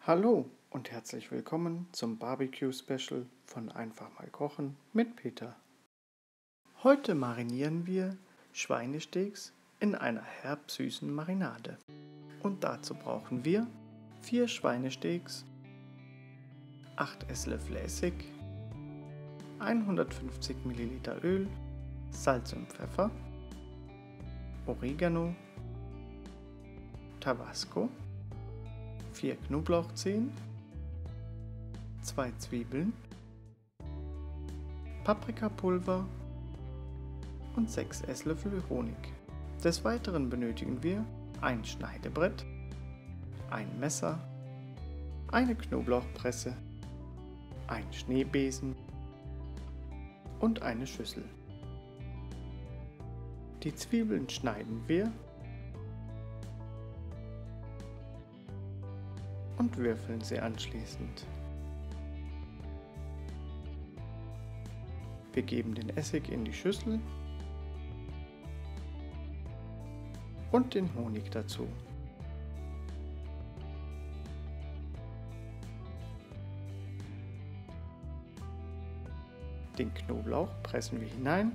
Hallo und herzlich willkommen zum Barbecue-Special von Einfach mal kochen mit Peter. Heute marinieren wir Schweinesteaks in einer herb-süßen Marinade. Und dazu brauchen wir 4 Schweinesteaks, 8 Esslöffel Essig, 150 ml Öl, Salz und Pfeffer, Oregano, Tabasco, 4 Knoblauchzehen, 2 Zwiebeln, Paprikapulver und 6 Esslöffel Honig. Des Weiteren benötigen wir ein Schneidebrett, ein Messer, eine Knoblauchpresse, einen Schneebesen und eine Schüssel. Die Zwiebeln schneiden wir und würfeln sie anschließend. Wir geben den Essig in die Schüssel und den Honig dazu. Den Knoblauch pressen wir hinein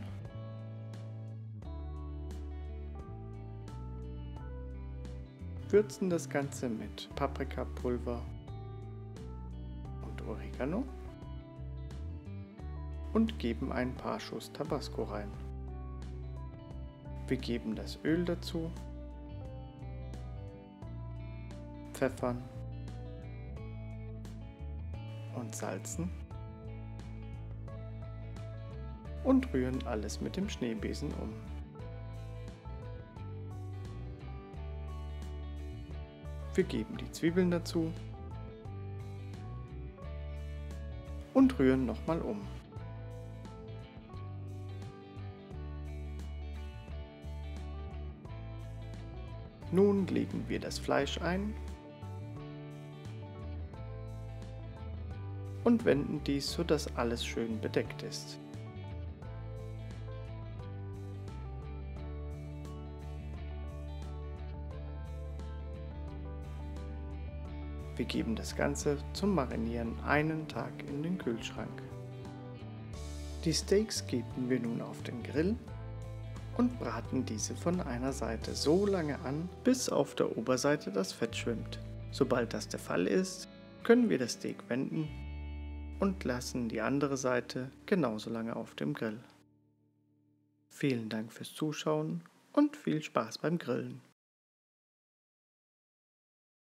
würzen das Ganze mit Paprikapulver und Oregano und geben ein paar Schuss Tabasco rein. Wir geben das Öl dazu, pfeffern und salzen und rühren alles mit dem Schneebesen um. Wir geben die Zwiebeln dazu und rühren nochmal um. Nun legen wir das Fleisch ein und wenden dies, sodass alles schön bedeckt ist. Wir geben das Ganze zum Marinieren einen Tag in den Kühlschrank. Die Steaks geben wir nun auf den Grill und braten diese von einer Seite so lange an, bis auf der Oberseite das Fett schwimmt. Sobald das der Fall ist, können wir das Steak wenden und lassen die andere Seite genauso lange auf dem Grill. Vielen Dank fürs Zuschauen und viel Spaß beim Grillen.